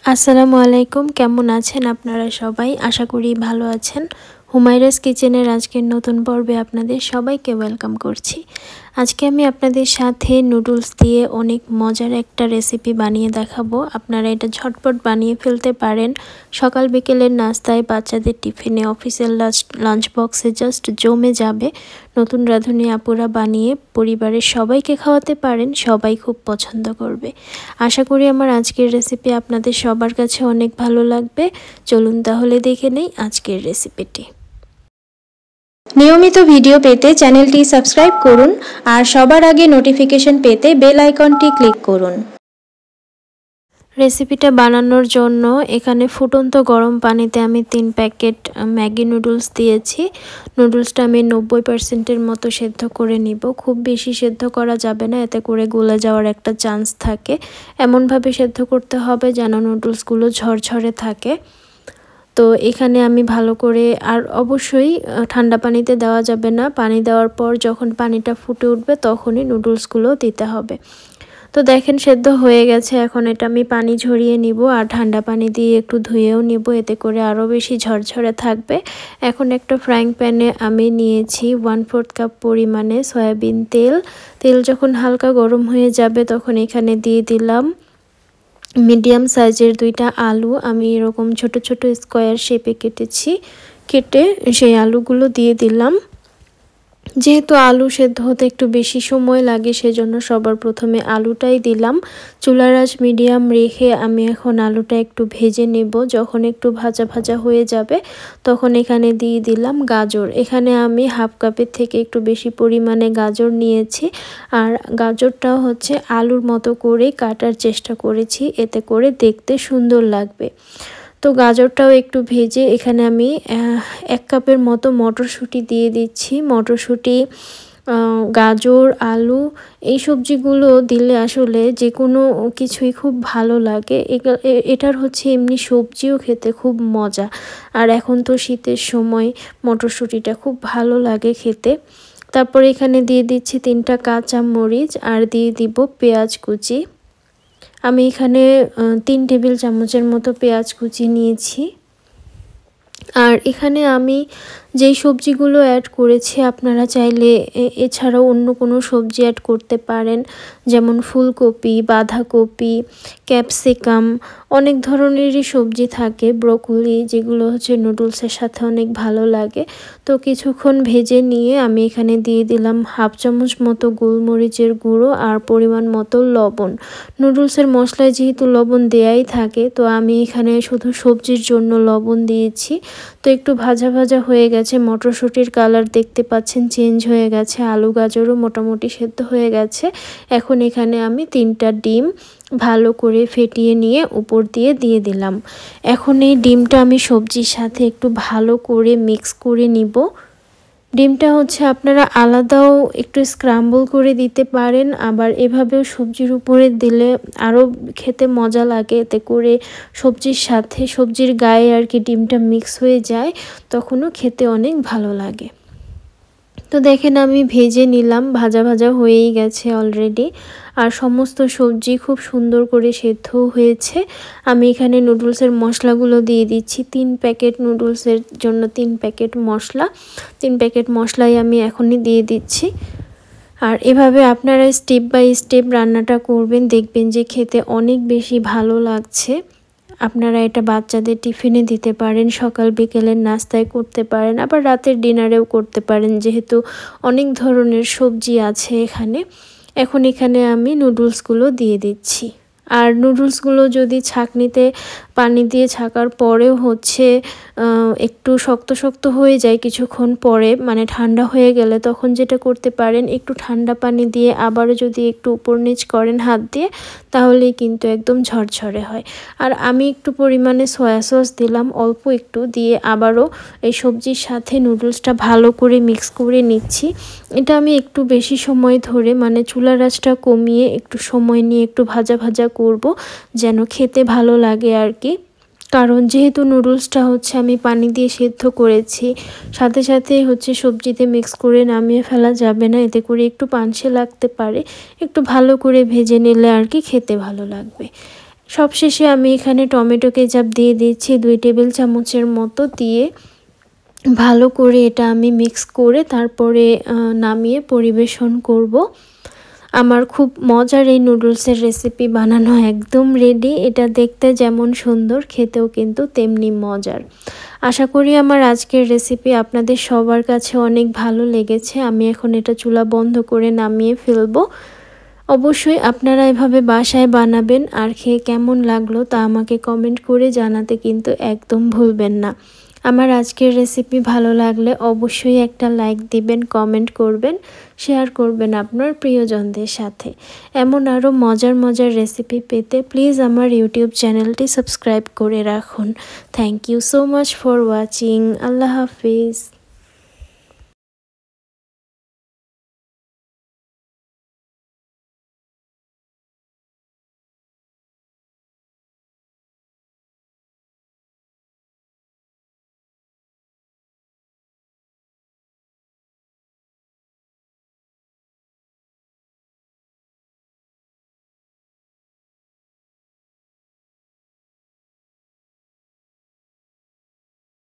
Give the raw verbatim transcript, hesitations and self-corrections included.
আসসালামু আলাইকুম, কেমন আছেন আপনারা সবাই? আশা করি ভালো আছেন। হুমায়রাস কিচেনের আজকের নতুন পর্বে আপনাদের সবাইকে ওয়েলকাম করছি। আজকে আমি আপনাদের সাথে নুডলস দিয়ে অনেক মজার একটা রেসিপি বানিয়ে দেখাবো। আপনারা এটা ঝটপট বানিয়ে ফেলতে পারেন। সকাল বিকেলের নাস্তায়, বাচ্চাদের টিফিনে, অফিসের লাঞ্চ লাঞ্চ বক্সে জাস্ট জমে যাবে। নতুন রাঁধুনি আপুরা বানিয়ে পরিবারের সবাইকে খাওয়াতে পারেন, সবাই খুব পছন্দ করবে। আশা করি আমার আজকের রেসিপি আপনাদের সবার কাছে অনেক ভালো লাগবে। চলুন তাহলে দেখে নেই আজকের রেসিপিটি। নিয়মিত ভিডিও পেতে চ্যানেলটি সাবস্ক্রাইব করুন আর সবার আগে নোটিফিকেশন পেতে বেল আইকনটি ক্লিক করুন। রেসিপিটা বানানোর জন্য এখানে ফুটন্ত গরম পানিতে আমি তিন প্যাকেট ম্যাগি নুডলস দিয়েছি। নুডলসটা আমি নব্বই পার্সেন্টের মতো সেদ্ধ করে নিব। খুব বেশি সেদ্ধ করা যাবে না, এতে করে গলে যাওয়ার একটা চান্স থাকে। এমনভাবে সেদ্ধ করতে হবে যেন নুডলসগুলো ঝরঝরে থাকে। তো এখানে আমি ভালো করে, আর অবশ্যই ঠান্ডা পানিতে দেওয়া যাবে না। পানি দেওয়ার পর যখন পানিটা ফুটে উঠবে তখনই নুডলসগুলো দিতে হবে। তো দেখেন সেদ্ধ হয়ে গেছে। এখন এটা আমি পানি ঝরিয়ে নিব আর ঠান্ডা পানি দিয়ে একটু ধুয়েও নিব, এতে করে আরও বেশি ঝরঝরে থাকবে। এখন একটা ফ্রাইং প্যানে আমি নিয়েছি ওয়ান ফোর্থ কাপ পরিমাণে সয়াবিন তেল। তেল যখন হালকা গরম হয়ে যাবে তখন এখানে দিয়ে দিলাম মিডিয়াম সাইজের দুইটা আলু। আমি এরকম ছোট ছোট স্কোয়ার শেপে কেটেছি। কেটে সেই আলুগুলো দিয়ে দিলাম। যেহেতু আলু সেদ্ধ হতে একটু বেশি সময় লাগে, সেজন্য সবার প্রথমে আলুটাই দিলাম। চুলার আঁচ মিডিয়াম রেখে আমি এখন আলুটা একটু ভেজে নেব। যখন একটু ভাজা ভাজা হয়ে যাবে তখন এখানে দিয়ে দিলাম গাজর। এখানে আমি হাফ কাপের থেকে একটু বেশি পরিমাণে গাজর নিয়েছি। আর গাজরটাও হচ্ছে আলুর মতো করে কাটার চেষ্টা করেছি, এতে করে দেখতে সুন্দর লাগবে। তো গাজরটাও একটু ভেজে এখানে আমি এক কাপের মতো মটরশুঁটি দিয়ে দিচ্ছি। মটরশুঁটি, গাজর, আলু এই সবজিগুলো দিলে আসলে যে কোনো কিছুই খুব ভালো লাগে। এটার হচ্ছে এমনি সবজিও খেতে খুব মজা। আর এখন তো শীতের সময় মটরশুঁটিটা খুব ভালো লাগে খেতে। তারপর এখানে দিয়ে দিচ্ছি তিনটা কাঁচা মরিচ আর দিয়ে দিব পেঁয়াজ কুচি। আমি এখানে তিন টেবিল চামচের মতো পেঁয়াজ কুচি নিয়েছি। আর এখানে আমি যেই সবজিগুলো অ্যাড করেছি আপনারা চাইলে এছাড়াও অন্য কোনো সবজি অ্যাড করতে পারেন, যেমন ফুলকপি, বাঁধাকপি, ক্যাপসিকাম, অনেক ধরনেরই সবজি থাকে, ব্রোকলি, যেগুলো হচ্ছে নুডলসের সাথে অনেক ভালো লাগে। তো কিছুক্ষণ ভেজে নিয়ে আমি এখানে দিয়ে দিলাম হাফ চামচ মতো গোলমরিচের গুঁড়ো আর পরিমাণ মতো লবণ। নুডলসের মশলায় যেহেতু লবণ দেয়াই থাকে, তো আমি এখানে শুধু সবজির জন্য লবণ দিয়েছি। তো একটু ভাজা ভাজা হয়ে গেছে, মটরশুঁটির কালার দেখতে পাচ্ছেন চেঞ্জ হয়ে গেছে, আলু গাজরও মোটামুটি সেদ্ধ হয়ে গেছে। এখন এখানে আমি তিনটা ডিম ভালো করে ফেটিয়ে নিয়ে উপর দিয়ে দিয়ে দিলাম। এখন এই ডিমটা আমি সবজির সাথে একটু ভালো করে মিক্স করে নিব। ডিমটা হচ্ছে আপনারা আলাদাও একটু স্ক্রাম্বল করে দিতে পারেন, আবার এভাবেও সবজির উপরে দিলে আরও খেতে মজা লাগে। এতে করে সবজির সাথে, সবজির গায়ে আর কি ডিমটা মিক্স হয়ে যায়, তখনও খেতে অনেক ভালো লাগে। তো দেখেন আমি ভেজে নিলাম, ভাজা ভাজা হয়েই গেছে অলরেডি। আর সমস্ত সবজি খুব সুন্দর করে সেদ্ধ হয়েছে। আমি এখানে নুডলসের মশলাগুলো দিয়ে দিচ্ছি। তিন প্যাকেট নুডলসের জন্য তিন প্যাকেট মশলা, তিন প্যাকেট মশলাই আমি এখনই দিয়ে দিচ্ছি। আর এভাবে আপনারা স্টেপ বাই স্টেপ রান্নাটা করবেন, দেখবেন যে খেতে অনেক বেশি ভালো লাগছে। আপনারা এটা বাচ্চাদের টিফিনে দিতে পারেন, সকাল বিকেলের নাস্তায় করতে পারেন, আবার রাতের ডিনারেও করতে পারেন, যেহেতু অনেক ধরনের সবজি আছে এখানে। এখন এখানে আমি নুডলসগুলো দিয়ে দিচ্ছি। আর নুডলসগুলো যদি ছাঁকনিতে পানি দিয়ে ছাকার পরেও হচ্ছে একটু শক্ত শক্ত হয়ে যায় কিছুক্ষণ পরে, মানে ঠান্ডা হয়ে গেলে, তখন যেটা করতে পারেন একটু ঠান্ডা পানি দিয়ে আবারও যদি একটু উপর নিচ করেন হাত দিয়ে, তাহলেই কিন্তু একদম ঝরঝরে হয়। আর আমি একটু পরিমাণে সয়া সস দিলাম, অল্প একটু দিয়ে আবারও এই সবজির সাথে নুডলসটা ভালো করে মিক্স করে নিচ্ছি। এটা আমি একটু বেশি সময় ধরে, মানে চুলার আঁচটা কমিয়ে একটু সময় নিয়ে একটু ভাজা ভাজা করব, যেন খেতে ভালো লাগে আর কি। কারণ যেহেতু নুডলসটা হচ্ছে আমি পানি দিয়ে সেদ্ধ করেছি, সাথে সাথে হচ্ছে সবজিতে মিক্স করে নামিয়ে ফেলা যাবে না, এতে করে একটু পানসে লাগতে পারে। একটু ভালো করে ভেজে নিলে আর কি খেতে ভালো লাগবে। সবশেষে আমি এখানে টমেটো কেচাপ দিয়ে দিচ্ছি দুই টেবিল চামচের মতো, দিয়ে ভালো করে এটা আমি মিক্স করে তারপরে নামিয়ে পরিবেশন করব। আমার খুব মজার এই নুডলসের রেসিপি বানানো একদম রেডি। এটা দেখতে যেমন সুন্দর, খেতেও কিন্তু তেমনি মজার। আশা করি আমার আজকের রেসিপি আপনাদের সবার কাছে অনেক ভালো লেগেছে। আমি এখন এটা চুলা বন্ধ করে নামিয়ে ফেলবো। অবশ্যই আপনারা এভাবে বাসায় বানাবেন, আর খেয়ে কেমন লাগলো তা আমাকে কমেন্ট করে জানাতে কিন্তু একদম ভুলবেন না। আমার আজকের রেসিপি ভালো লাগলে অবশ্যই একটা লাইক দিবেন, কমেন্ট করবেন, শেয়ার করবেন আপনার প্রিয়জনদের সাথে। এমন আরও মজার মজার রেসিপি পেতে প্লিজ আমার ইউটিউব চ্যানেলটি সাবস্ক্রাইব করে রাখুন। Thank you so much for watching. আল্লাহ হাফিজ।